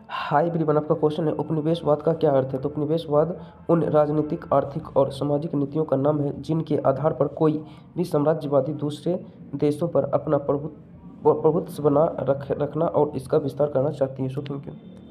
High everyone, आपका question है उपनिवेशवाद का क्या अर्थ है। तो उपनिवेशवाद उन राजनीतिक, आर्थिक और सामाजिक नीतियों का नाम है जिनके आधार पर कोई भी साम्राज्यवादी दूसरे देशों पर अपना प्रभुत्व बना रखना और इसका विस्तार करना चाहती है। So thank you.